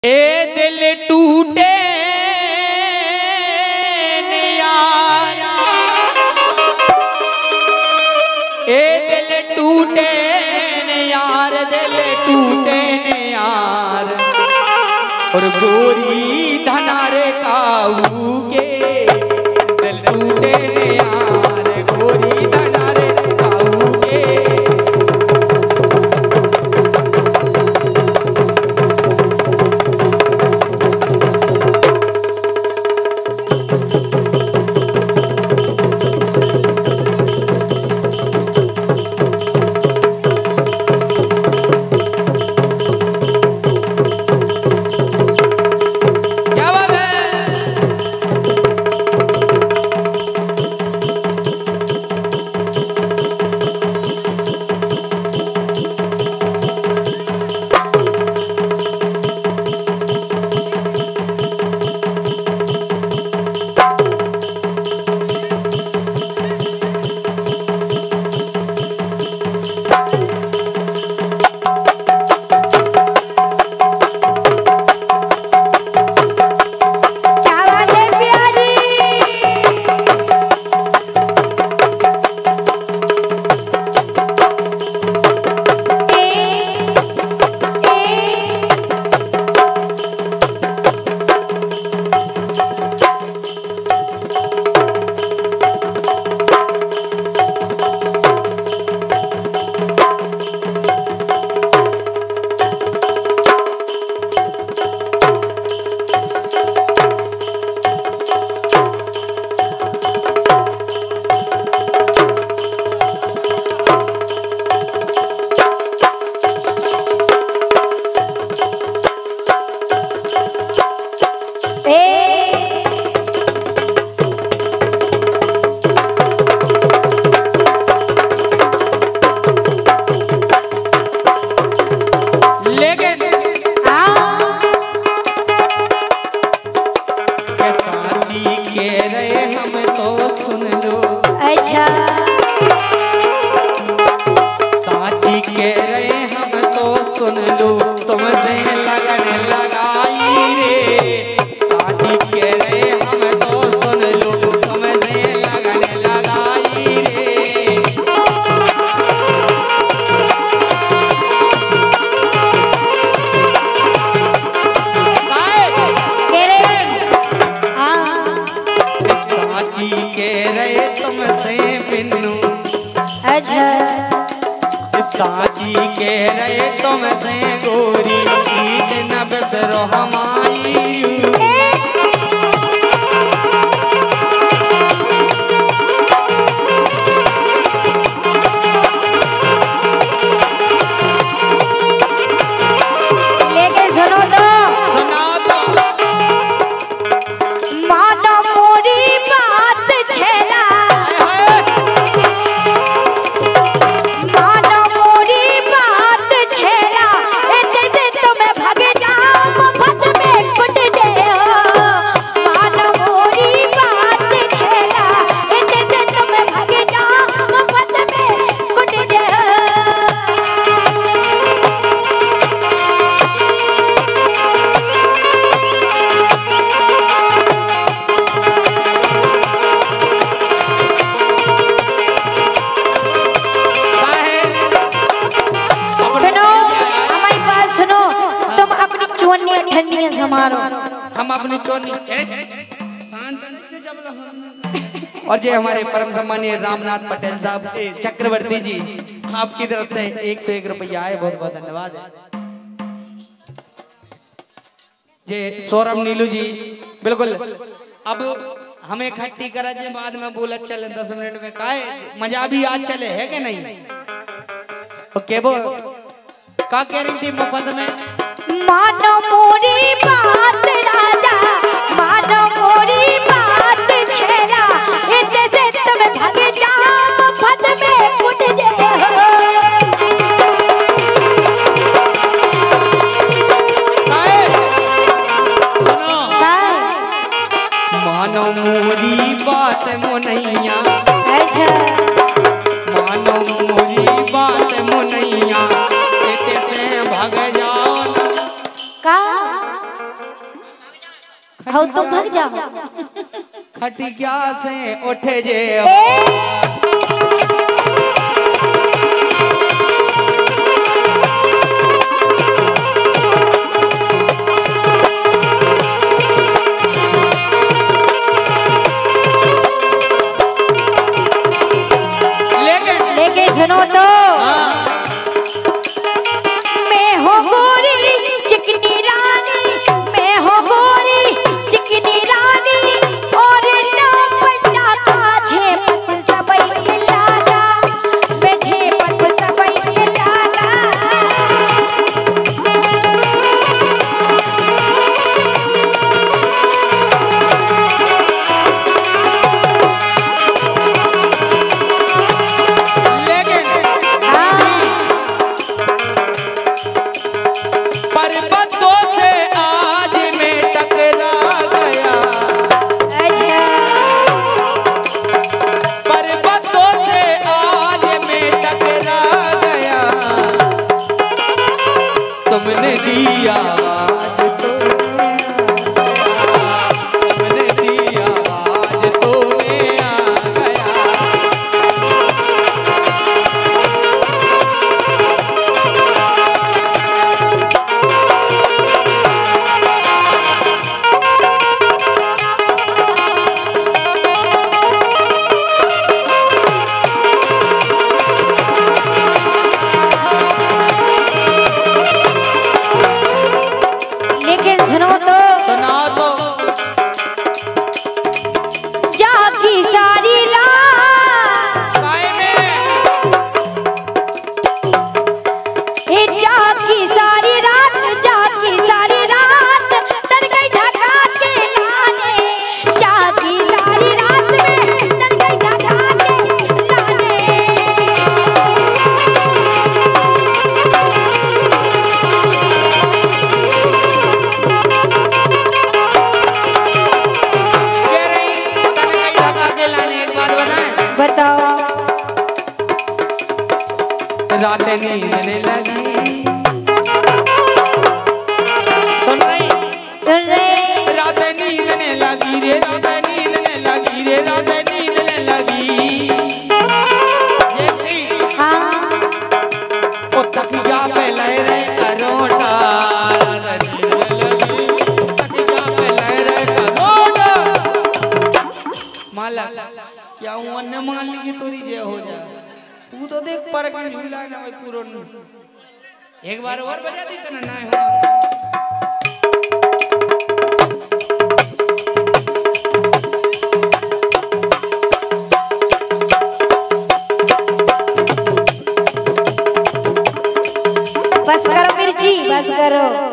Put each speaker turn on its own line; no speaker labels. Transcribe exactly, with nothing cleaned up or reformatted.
ए दिल टूटे यार, ए दिल टूटे यार, दिल टूटे यार, और गोरी धनारे काऊ के दिल टूटे यार, गोरी धनारे काऊ के। साची कह रहे तुमसे गोरी ईद न बिसरो हमारी।
लेके सुनो तो
सुना तो
मानो मोरी बात छेला, मानो मोरी बात छेला, जैसे तुम्हें भागे जाओ मुफ्त में कुट जाओ। मानो मोरी बात छेला, जैसे तुम्हें भागे जाओ मुफ्त में कुट जाओ। ठंडियां समारो
हम अपनी चोनी शांत और जे हमारे परम सम्मानीय रामनाथ पटेल साहब के चक्रवर्ती जी आपकी तरफ से एक सौ एक रुपया है, बहुत बहुत धन्यवाद है। जे सौरभ नीलू जी बिल्कुल अब हमें खट्टी करा जे बाद में बोला चले दस मिनट में काहे मजा भी आज चले है कि नहीं। ओके वो क्या कह रही थी मुफ्त में?
मानो मोरी बात राजा, मानो मोरी बात छेला, जैसे तुम भागे जाओ मुफ्त में कुट जाओ।
मानो मोरी बात मुनैया,
अच्छा
मानो मोरी बात मुनैया, भाग जाओ ना
का हो तुम भाग जाओ।
खटिया से उठे जे
सुनो तो मैं हो गोरी चिकनी रानी, मैं हो गोरी चिकनी रानी और ना पट्टा काझे पत सबई लागा, मैं झे पत सबई लागा।
तुमने दिया आवाज तुमने दिया आवाज तो मैं आ गया। सुनाओ तो
जागी सारी रात
में
ए जागी सारी रात, जागी सारी रात तर गई ढका के लाने, जागी सारी रात में तर गई ढका के लाने। बताओ
रात नींद ने लगी, सुन रही
सुन रहे
रात नींद ने लगी रे, रात नींद ने लगी रे, रात नींद ने लगी।
हाँ
ओ तकिया पे ले रे करोटा, तकिया पे ले रे करोटा। माला क्या हूँ अन्य मान ली कि तोरी जय हो जाए, तू तो देख पर के झूला ना भाई पूरो एक बार और बजा दी तना ना हो।
बस करो मिर्ची, बस करो।